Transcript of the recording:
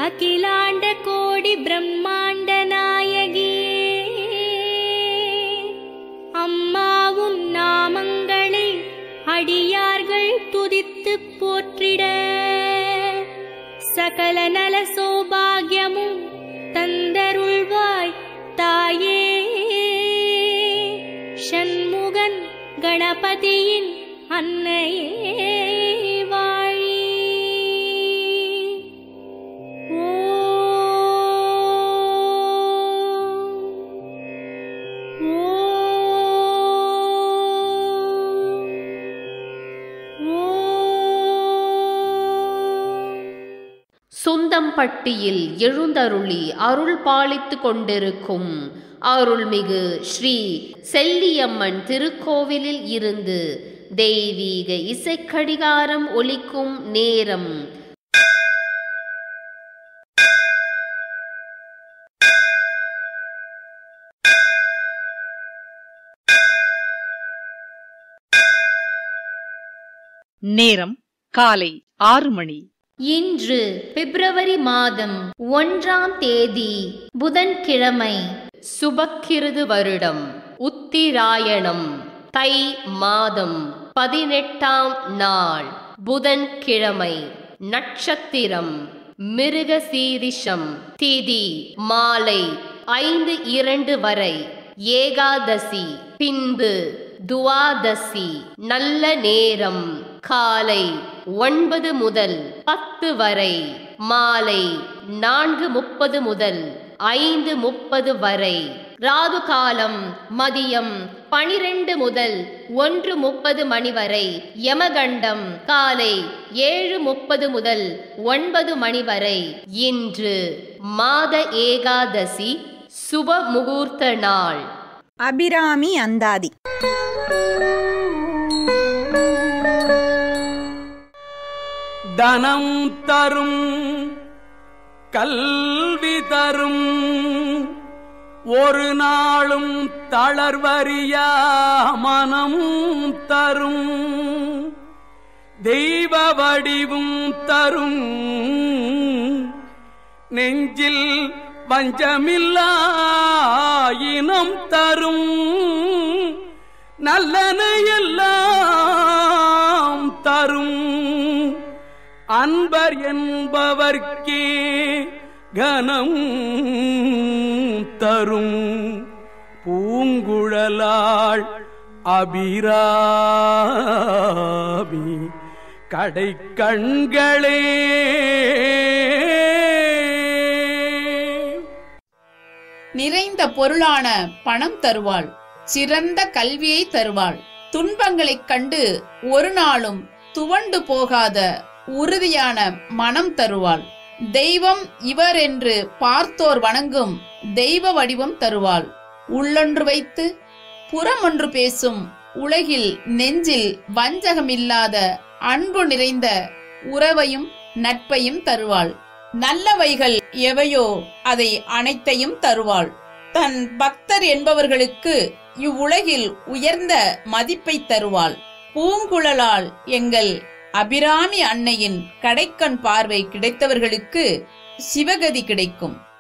அகிலாண்ட கோடி பிரம்மாண்ட நாயகியே, அம்மாவும் நாமங்களை அடியார்கள் துதித்து போற்றிட, சகல நல சௌபாகியமும் தந்தருள்வாய் தாயே. ஷண்முகன் கணபதியின் அன்னையே வாழி. சுந்தம்பட்டியில் எழுந்தருளி அருள் பாலித்து கொண்டிருக்கும் அருள்மிகு ஸ்ரீ செல்லியம்மன் திருக்கோவிலில் இருந்து தெய்வீக இசைக்கடிகாரம் ஒலிக்கும் நேரம். நேரம் காலை 6 மணி. இன்று பிப்ரவரி மாதம் 1ஆம் தேதி புதன்கிழமை, சுபக்கிருது வருடம் உத்திராயணம் தை மாதம் 18ஆம் நாள் புதன்கிழமை. நட்சத்திரம் மிருகசீரிஷம். திதி மாலை 5:02 வரை ஏகாதசி, பின்பு துவாதசி. நல்ல நேரம் காலை 9 முதல் 10 வரை, மாலை 4:30 முதல் 5:30 வரை. ராகு காலம் மதியம் 12 முதல் 1:30 மணி வரை. யமகண்டம் காலை 7:30 முதல் 9 மணி வரை. இன்று மாத ஏகாதசி, சுப முகூர்த்த நாள். அபிராமி அந்தாதி. தனம் தரும் கல்வி தரும், ஒரு நாளும் தளர்வறியா மனம் தரும், தெய்வ வடிவும் தரும், நெஞ்சில் வஞ்சமில்லா இனம் தரும், நல்லனையெல்லாம் தரும், அன்பர் என்பவர்க்கே கனம் தரும், பூங்குழலாள் அபிராமி கடை கண்களே. நிறைந்த பொருளான பணம் தருவாள், சிறந்த கல்வியை தருவாள், துன்பங்களைக் கண்டு ஒரு நாளும் துவண்டு போகாத உறுதியான மனம் தருவாள், தெய்வம் இவர் என்று பார்த்தோர் வணங்கும் தெய்வ வடிவம் தருவாள், உள்ளொன்று வைத்து புறமொன்று பேசும் உலகில் நெஞ்சில் வஞ்சகமில்லாத அன்பு நிறைந்த உறவையும் நட்பையும் தருவாள், நல்லவைகள் எவையோ அதை அனைத்தையும் தருவாள், தன் பக்தர் என்பவர்களுக்கு இவ்வுலகில் உயர்ந்த மதிப்பை தருவாள். பூங்குழலால் எங்கள் அபிராமி அன்னையின் கடைக்கண் பார்வை கிடைத்தவர்களுக்கு சிவகதி கிடைக்கும்.